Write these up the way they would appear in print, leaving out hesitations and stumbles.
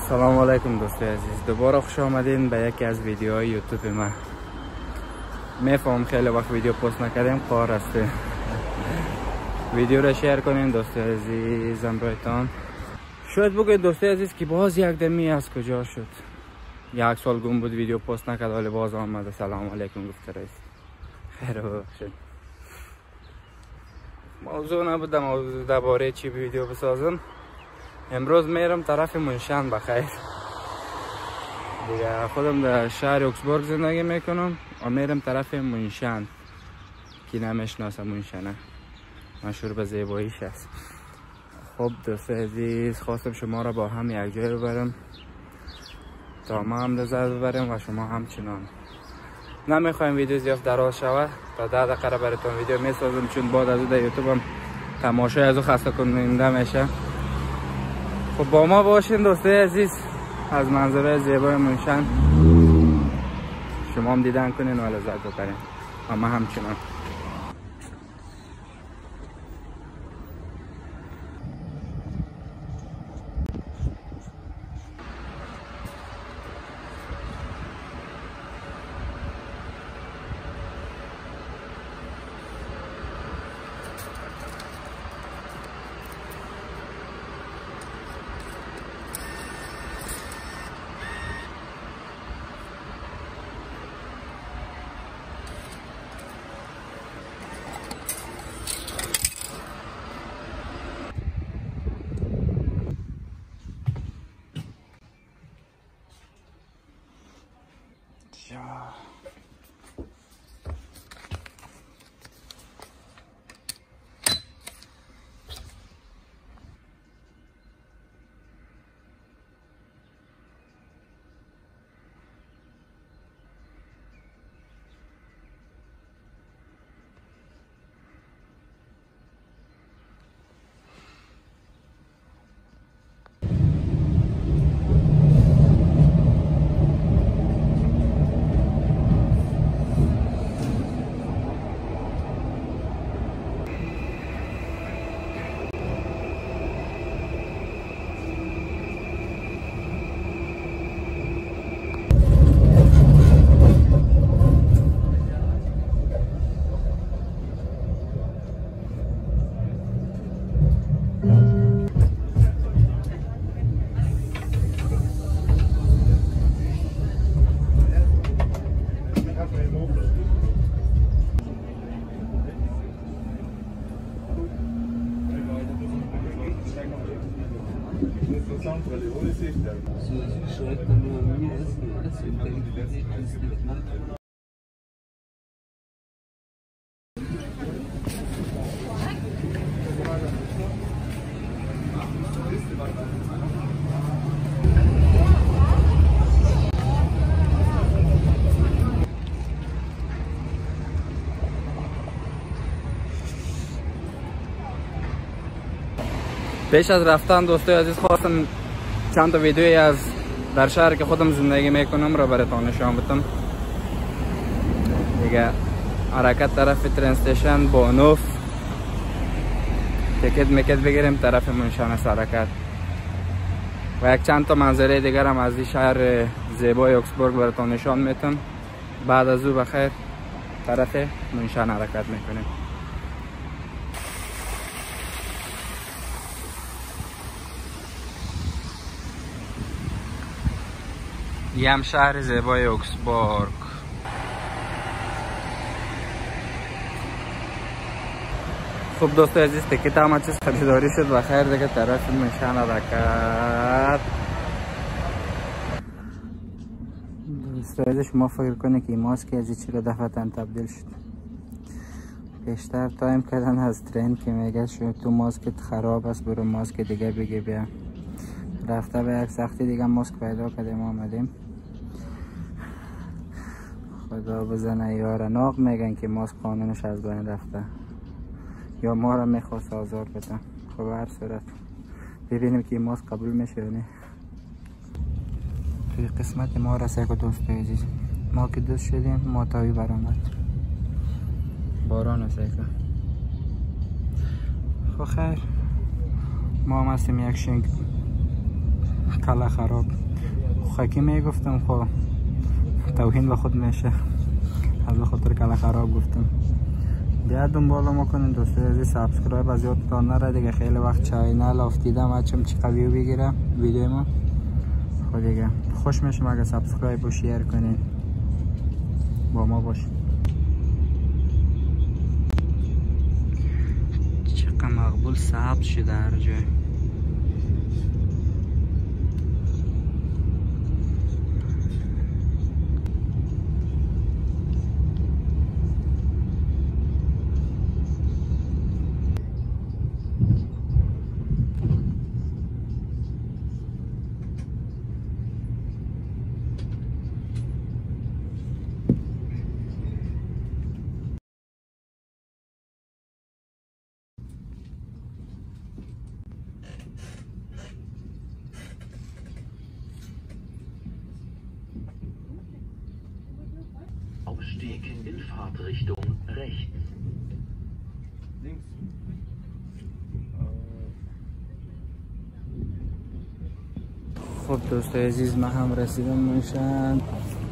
سلام علیکم دوستای عزیز، دوباره خوش آمدین به یکی از ویدیوهای یوتیوب من. میفهم خیلی وقت ویدیو پست نکردیم، کار است. ویدیو را شیر کنین دوستای عزیز امرایتان. شاید بگید دوستای عزیز که باز یک دمی از کجا شد؟ یک سال گم بود ویدیو پست نکرد ولی باز آمده سلام علیکم گفته رئیس. خیر ببخشید. موضوع نبود موضوع درباره چی ویدیو بسازم. امروز میرم طرف منشان بخیر. دیگه خودم در شهر اوکسبورگ زندگی میکنم و میرم طرف منشان. کی نمیشناسه منشانه، مشهور به زیباییش است. خب دوستای عزیز، خواستم شما را با هم یک جای ببرم تا ما هم لذت ببریم و شما همچنان. نمیخوایم ویدیو زیاد دراز شود، تا 10 دقیقه براتون ویدیو میسازم، چون بعد از اون در یوتیوب هم تماشای از او خسته کننده میشه. خب با ما باشین دوستای عزیز، از منظره زیبای منشان شما هم دیدن کنین و لذت ببرین و ما همچنان. پیش از رفتن دوستای عزیز خواستم چند تا ویدیویی از در شهر که خودم زندگی میکنم را براتون نشان بدم. دیگه حرکت طرف ترین استیشن با نوف تیکت بگیریم طرف منشان است حرکت. و یک چند تا منظره دیگر هم از این شهر زیبای اوکسبورگ براتون نشان میدم. بعد از او بخیر طرف منشان حرکت میکنیم. یم شهر زیبای اوکسبورگ. خب دوستای عزیز، تیکت همه چیز خریداری شد و خیر دیگه طرف منشان حرکت. دوستای عزیز، شما فکر کنید که این ماسک از چرا دفعتاً تبدیل شد. بیشتر تایم کردن از ترین که میگه شو تو ماسکت خراب است برو ماسک دیگه بگی بیا. رفته به یک سختی دیگه ماسک پیدا کردیم آمدیم. خدا بزنه یار ناق میگن که ماسک قانونش از بین رفته یا ما را میخواست آزار بده. خب هر صورت ببینیم که ماسک قبول میشه یا نه. توی قسمت ما رسه که دوستای عزیز، ما که دوست شدیم ما تاوی برآمد باران رسه که. خب خیر ما هم هستیم یک شنگ کله خراب خاکی میگفتم خب توهین به خود میشه، از خاطر کله خراب گفتم. بیا دنبال ما کنین دوستای عزیز، سابسکرایب از یادتان نره دیگه. خیلی وقت چینل افتیدم اچم چی قوی بگیرم ویدیو ما. خب دیگه خوش میشم اگه سابسکرایب و شیر کنین با ما باشین. چقدر مقبول سبز شده هر جای. Ausstieg in Fahrtrichtung rechts. Links. خب دوستای عزیز ما هم رسیدم منشان.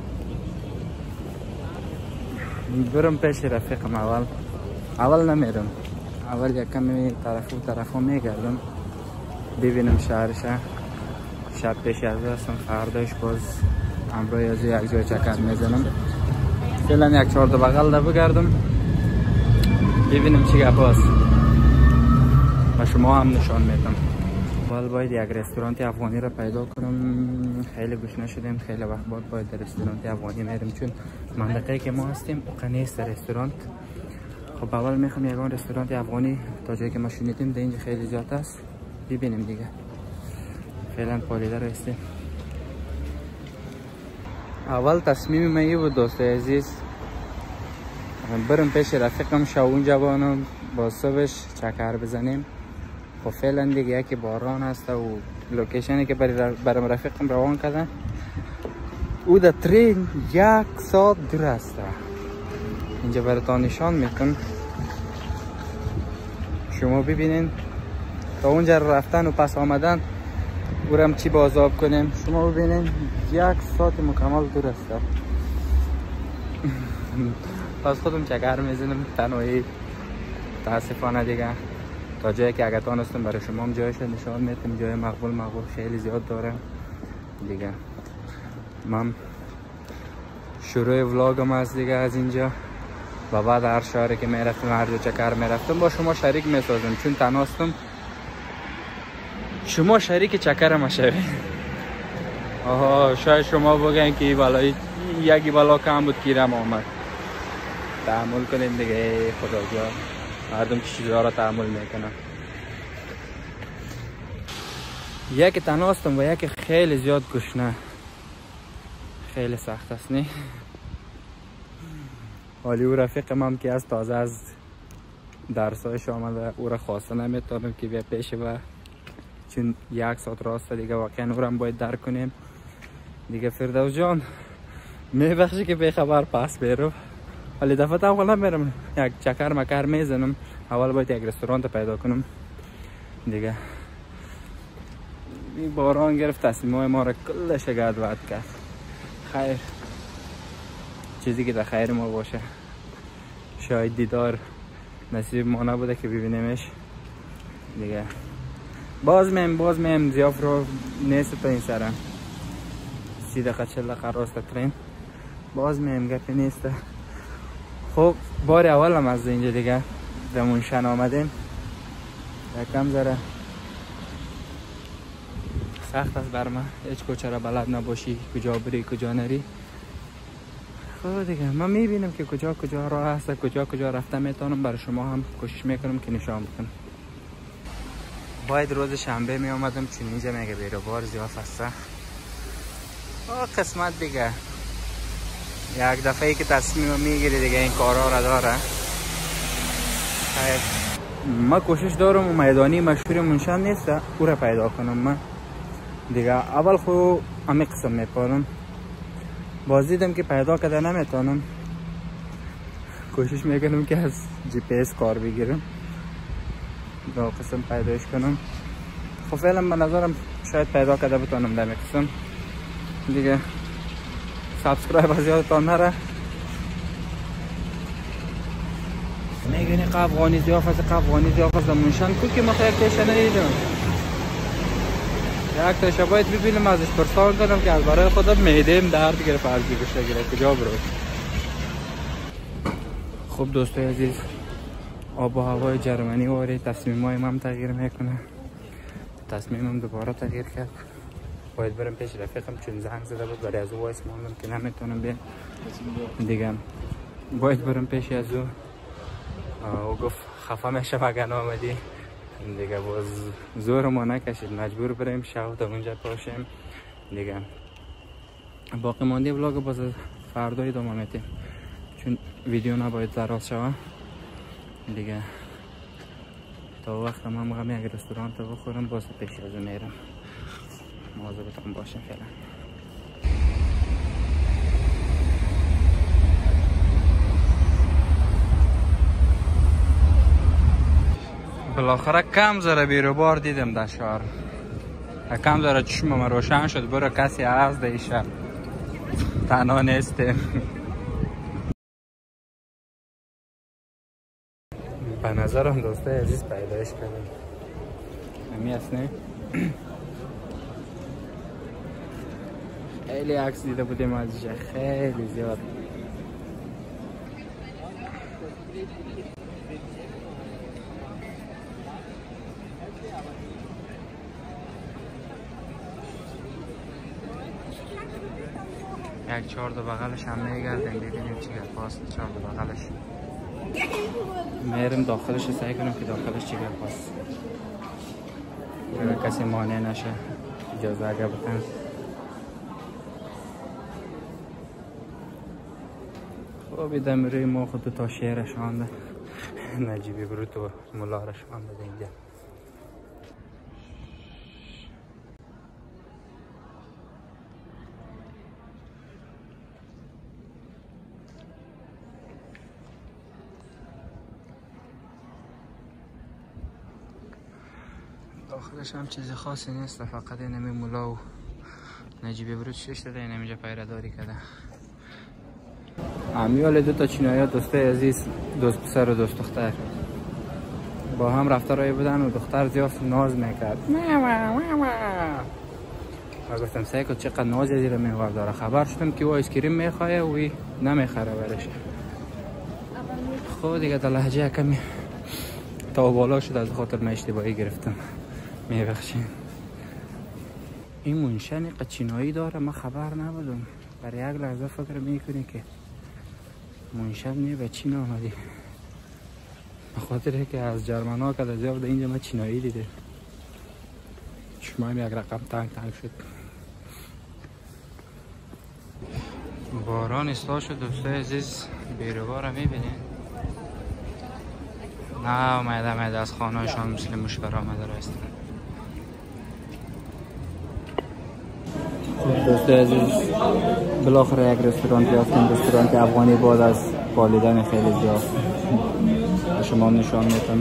برم پیش رفیقم. اول نمیرم، اول یکمی طرفو میگردم ببینم شهرش. شب پیش از هستم، فرداش باز امروز از یک جای چکر میزنم. فعلا یک چهار بغل ده بگردم ببینم چی گپ است و شما هم نشان میدم. اول باید یک رستوران افغانی را پیدا کنم. خیلی گشنه شدیم، خیلی وقت بعد باید در رستوران افغانی میریم چون منطقه که ما هستیم اون نیست رستوران. خب اول میخوام یگان رستوران افغانی تا جایی که ما شنیدیم در اینجا خیلی زیاد است ببینیم دیگه. فعلا پالیده را هستیم. اول تصمیم من بود دوستای عزیز برم پیش رفیقم شاون جوانم با صبحش چکر بزنیم. خب فعلا دیگه یکی باران هست و لوکیشنی که برام رفیقم روان کردن او در ترین 1 ساعت دور است. اینجا براتون نشان میکنم شما ببینین تا اونجا رفتن و پس آمدن برم چی بازاب کنیم. شما ببینین 1 ساعت مکمل دور است. پس خودم چکر میزنم تنهایی تاسفانه دیگه. تا جایی که اگه تانستم برای شما هم جایش نشان میدم. جای مقبول خیلی زیاد داره دیگه. من شروع ولاگم از دیگه از اینجا و بعد هر شهری که میرفتم هر جا چکر میرفتم با شما شریک میسازم چون تنهاستم. شما شریک چکر ما شوید. آها شاید شما بگن که بالای یکی بالا کم بود کیرم آمد. تحمل کنیم دیگه خدا جان. مردم چیزها را تحمل میکنن. یکی تنهاستم و یکی خیلی زیاد گشنه. خیلی سخت است نه؟ حالی او رفیقم هم که از تازه از درسایش آمده او را خواسته نمیتونم که بیا پیش و چون 1 ساعت راست دیگه واقعا او را هم باید درک کنیم دیگه. فردوس جان میبخشی که به خبر پس بیرو. ولی دفعه اول نمیرم یک چکر مکر میزنم. اول باید یک رستوران پیدا کنم دیگه. این باران گرفت تصمیمای ما را کلش گدوت کرد. خیر چیزی که در خیر ما باشه. شاید دیدار نصیب ما نبوده که ببینیمش دیگه. باز میم زیاف رو نیست تا این سرم 30 دقیقه 40 دقیقه راست ترین باز میم گپی نیست. خب بار اول هم از اینجا دیگه در منشن آمدیم. یکم ذره سخت است بر من هیچ کوچه را بلد نباشی کجا بری کجا نری. خب دیگه من میبینم که کجا راه هست کجا رفته میتونم برای شما هم کوشش میکنم که نشان بدم. باید روز شنبه می آمدم چون اینجا میگه بیرو بار زیاد هسته. قسمت دیگه یک دفعه ای که تصمیم میگیری دیگه این کارها را داره. من کوشش دارم و میدانی مشهور منشن نیست او را پیدا کنم. من دیگه اول خو امی قسم میپارم باز دیدم که پیدا کرده نمیتونم. کوشش میکنم که از جی پی اس کار بگیرم دو قسم پیداش کنم. خب فعلا به نظرم شاید پیدا کرده بتونم در قسم دیگه. سابسکرایب از یادتان نره. میگنی قفغانی زیافت منشن کو که مخیر تیشه ندیدم. یک تیشه باید ببینم ازش پرسان کنم که از برای خودم میدیم درد گرفت از بیگشته گرفت کجا برو. خب دوستای عزیز، آب و هوای جرمنی واره تصمیمای من تغییر میکنه. تصمیمم دوباره تغییر کرد. باید برم پیش رفیقم چون زنگ زده بود برای از او وایس موندم که نمیتونم بیام دیگه. باید برم پیش از او گفت خفه میشم اگر نامدی دیگه. باز زور ما نکشید، مجبور بریم شب تا اونجا پاشیم دیگه. باقی مانده ولاگ باز فردا ادامه میدیم چون ویدیو نباید دراز شوه دیگه. تا وقت من میگم یک رستوران تا بخورم باز پیش از اون میرم. مواظبتون باشین فعلا. بالاخره کم ذره بیروبار دیدم در شهر. کم ذره چشمم روشن شد برو کسی هست در شهر تنها نیستیم. به نظرم دوستای عزیز پیدایش کردم همی است نه. خیلی عکس دیده بودیم ازش، خیلی زیاد. یک چهار دو بغلش هم میگردیم ببینیم چی گرد پاست. چهار دو بغلش میرم داخلش سعی کنم که داخلش چی گرد پاست کسی مانع نشه. اجازه اگر بکنم. خب ایدم روی ما خود دو تا شعر شانده نجیبی برو تو ملا را شانده اینجا. داخلش هم چیز خاصی نیست، فقط اینمی مولا و نجیبی برو چشت داده این اینجا پیرداری کرده. امیال دو تا چینایی ها دوستای عزیز، دوست پسر و دوست دختر با هم رفتارایی بودن و دختر زیاد ناز میکرد. و گفتم سیکو چقدر ناز زیر میوار داره. خبر شدم که او ایسکریم میخواه و وی نمیخره برش. خب دیگه در لحجه کمی تا بالا شد، از خاطر من اشتباهی گرفتم، میبخشین. این منشن قچینایی داره، ما خبر نبودم. برای یک لحظه فکر میکنی که منشن نیه به چین آمدی، به خاطر که از جرمن ها که در زیاد اینجا ما چینایی دیده. چشمایم یک رقم تنگ شد. باران اصلاح شد دوستای عزیز. بیروبار رو میبینید نه اومده از خانه هایشان مثل مشکل آمده رستن. دوستای عزیز بالاخره یک رستوران یافتیم، رستوران افغانی بعد از بالیدن خیلی زیاد. شما نشان میتونم.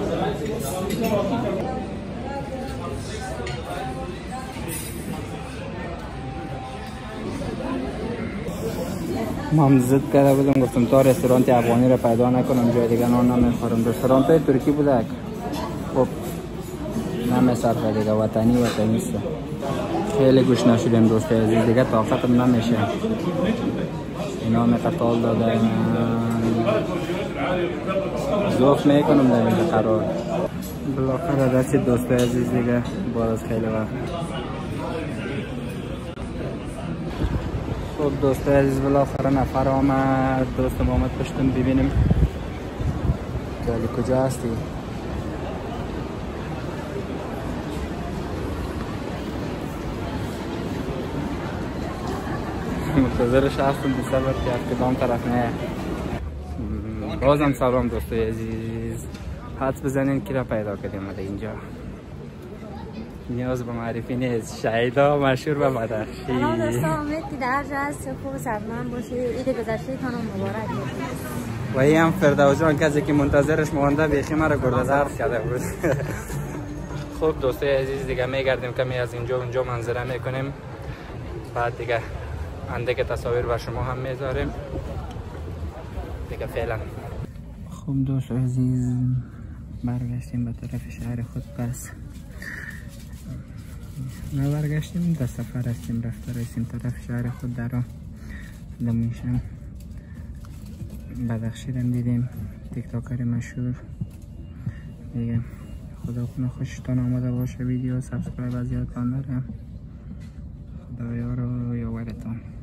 من زد کرده بودم گفتم تا رستوران افغانی را پیدا نکنم جای دیگه نان نمیخورم. رستوران های ترکی بوده خب نمیصرفه دیگه، وطنی است. خیلی گوش نشدیم دوستای عزیز، دیگه طاقتم نمیشه. اینا مقطال دادن ذوق میکنم در اینجا قرار. بالاخره رسید دوستای عزیز دیگه بعد از خیلی وقت. خب دوستای عزیز بالاخره نفر آمد. دوستم آمد پشتم ببینیم جالی کجا هستی. منتظرش هستم بسبب که از کدام طرف نه. بازم سلام دوستای عزیز، حدس بزنین کی را پیدا کردیم در اینجا. نیاز به معرفی نیست، شهیدا مشهور به بدخشی. سلام دوستان، امید که در جا هست خوب سلمان باشید. عید گذشته تانم مبارک باشید. و این هم فردوس جان کسی که منتظرش مانده بیخی مرا گرده ظرف کرده بود. خوب دوستای عزیز دیگه میگردیم کمی از اینجا اونجا منظره میکنیم، بعد دیگه اندک تصاویر بر شما هم میذاریم دیگه. فعلا خوب دوست عزیز برگشتیم به طرف شهر خود. پس ما برگشتیم در سفر هستیم، رفته رسیم طرف شهر خود در دمونشن. بدخشیرم دیدیم، تیک تاکر مشهور دیگه. خدا کنه خوشتان آمده باشه ویدیو، سابسکرایب از یادتان نره. خدا یار و یاورتان.